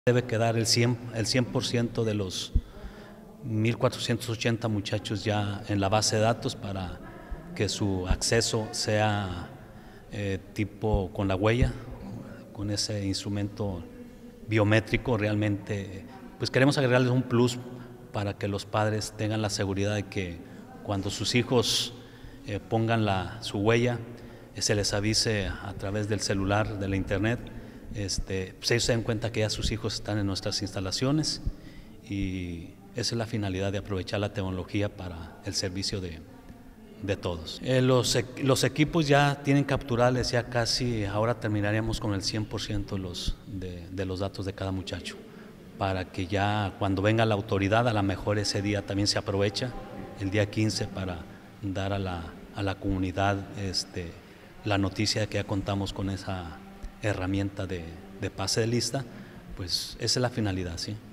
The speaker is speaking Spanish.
Debe quedar el 100% de los 1.480 muchachos ya en la base de datos para que su acceso sea tipo con la huella, con ese instrumento biométrico. Realmente pues queremos agregarles un plus para que los padres tengan la seguridad de que cuando sus hijos pongan su huella, se les avise a través del celular, de la internet. Pues ellos se den cuenta que ya sus hijos están en nuestras instalaciones, y esa es la finalidad de aprovechar la tecnología para el servicio de todos. Los equipos ya tienen capturales, ya casi, ahora terminaríamos con el 100% de los datos de cada muchacho, para que ya cuando venga la autoridad, a lo mejor ese día también se aprovecha, el día 15, para dar a la comunidad la noticia de que ya contamos con esa herramienta de pase de lista. Pues esa es la finalidad, ¿sí?